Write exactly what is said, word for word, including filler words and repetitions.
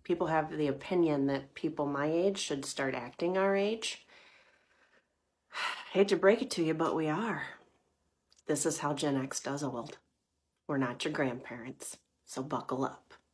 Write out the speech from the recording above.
People have the opinion that people my age should start acting our age. Hate to break it to you, but we are. This is how Gen X does old. We're not your grandparents, so buckle up.